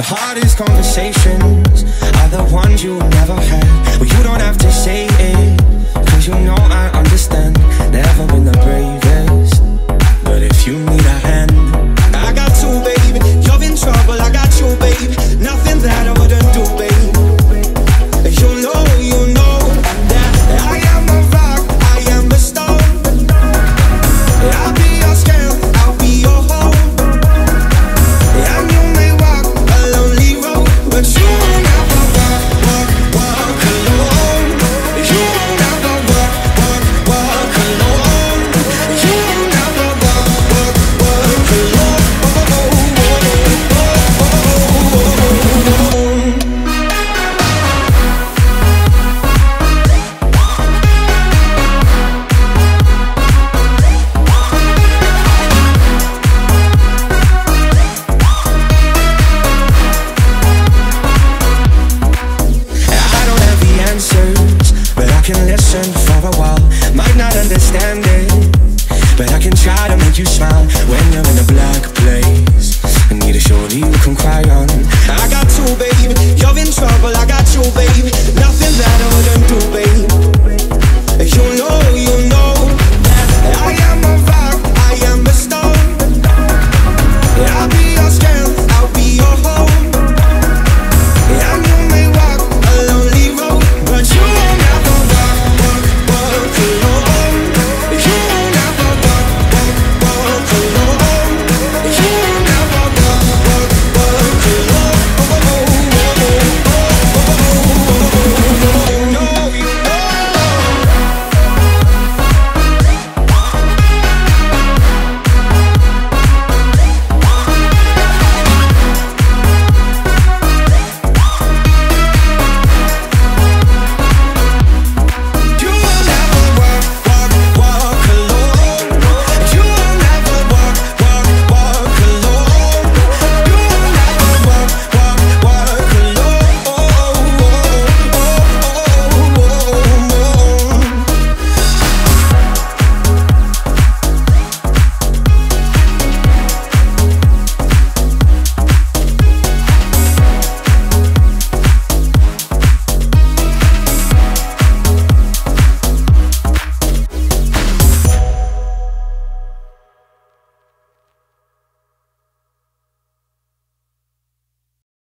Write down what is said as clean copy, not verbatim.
hardest conversations are the ones you never had. Well, you don't have to say it, cause you know I understand. Never been the bravest, but if you need a hand, I got two, baby. You're in trouble, I got you, baby. Nothing that I wouldn't do, baby. You know that I am a rock, I am a stone. I'll be your scale, I'll be your home. And you may walk a lonely road, but you won't ever walk alone. You won't ever walk alone. You won't ever walk alone. Listen for a while, might not understand it, but I can try to make you smile when you're in a black place. I need a shoulder you can cry on. I got two, baby. You're in trouble, I got you, baby.